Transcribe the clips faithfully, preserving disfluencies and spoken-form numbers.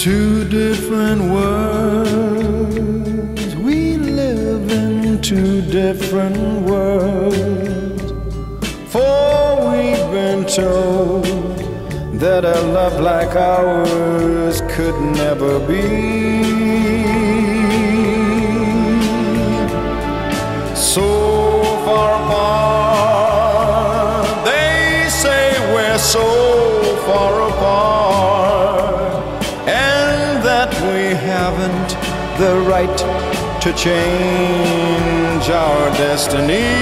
Two different worlds, we live in two different worlds. For we've been told that a love like ours could never be. So far apart, they say we're so far apart, and that we haven't the right to change our destiny.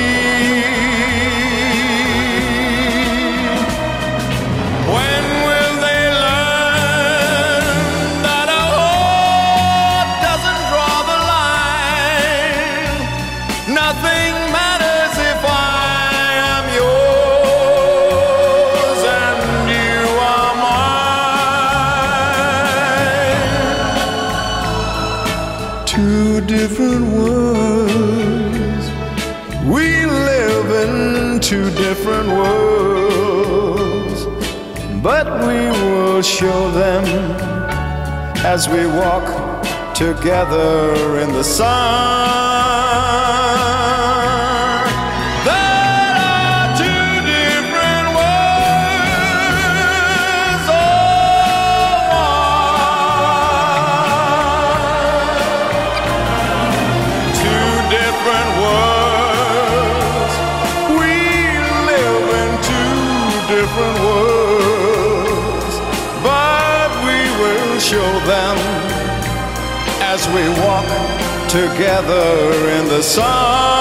When will they learn that a heart doesn't draw the line? Nothing matters if I am yours and you are mine. Two different worlds, we live in two different worlds, but we will show them as we walk together in the sun. There are two different worlds, oh one. Two different worlds, we live in two different worlds, but we will show them as we walk together in the sun.